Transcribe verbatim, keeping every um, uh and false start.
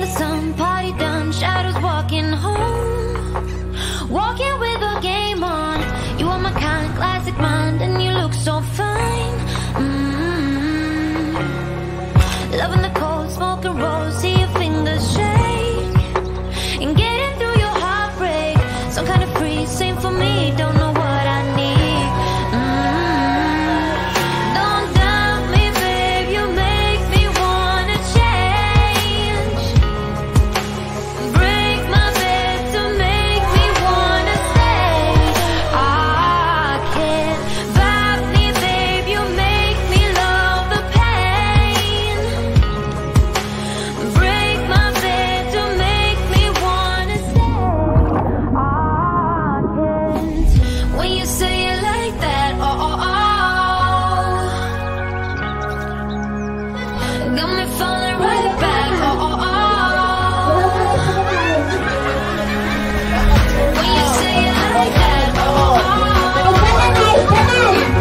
some party done, shadows walking home, walking with a game on. You are my kind, classic mind, and you look so fine. Mm-hmm. Loving the cold, smoking rolls, see your fingers shake, and getting through your heartbreak. Some kind of free, same for me, don't know what I need. Mm-hmm. Don't doubt me, babe, you make me wanna change. Break my bed to make me wanna stay. I can't vibe me, babe, you make me love the pain. Break my bed to make me wanna stay. I can't. When you say it like that, oh, oh, oh, got me falling right back, oh, oh, oh. When you say it like that, oh, oh, oh.